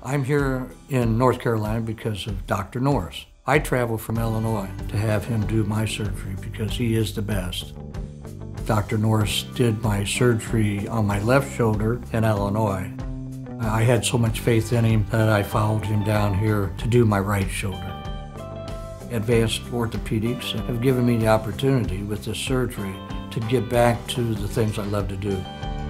I'm here in North Carolina because of Dr. Norris. I travel from Illinois to have him do my surgery because he is the best. Dr. Norris did my surgery on my left shoulder in Illinois. I had so much faith in him that I followed him down here to do my right shoulder. Advanced Orthopedics have given me the opportunity with this surgery to get back to the things I love to do.